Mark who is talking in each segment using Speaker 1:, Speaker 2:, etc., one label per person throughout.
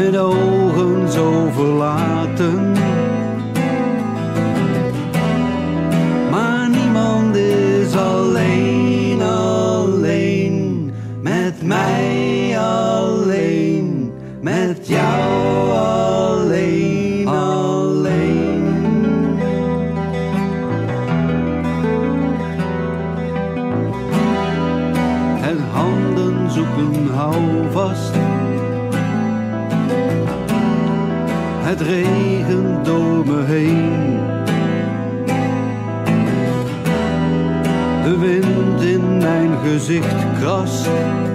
Speaker 1: met ogen zo verlaten. Maar niemand is alleen, alleen, met mij alleen, met jou alleen, alleen. Het handen zoeken houvast. Het regent door me heen. De wind in mijn gezicht krast.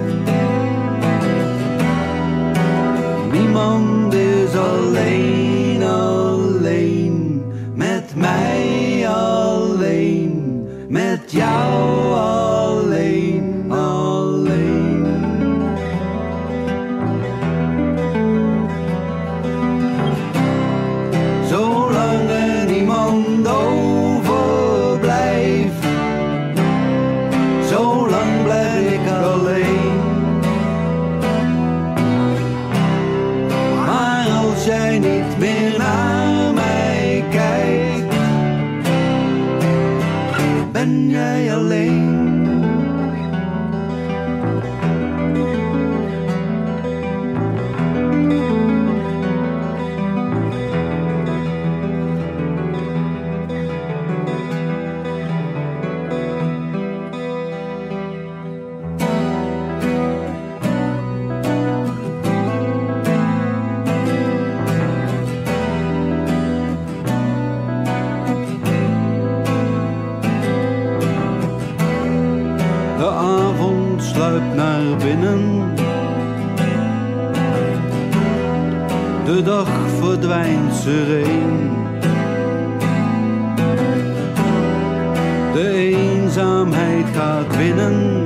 Speaker 1: Niemand is alleen, alleen, met mij alleen, met jou alleen, alleen. Zolang er niemand overblijft, zolang blijf ik alleen. Maar als jij niet meer naar mij kijkt, ben jij alleen. De avond sluipt naar binnen. De dag verdwijnt sereen. De eenzaamheid gaat winnen.